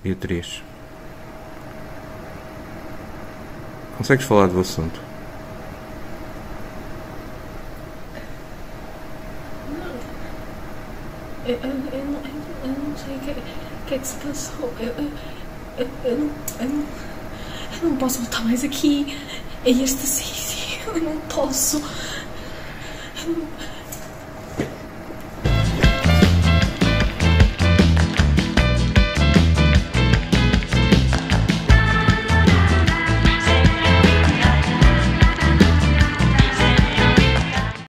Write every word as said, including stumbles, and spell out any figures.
e o três. Consegues falar do assunto? Não. Eu, eu, eu, não, eu, eu não sei o que, que é que se passou. Eu, eu, eu, eu, não, eu, não, eu não posso voltar mais aqui. É este sítio. Eu não posso. Eu não,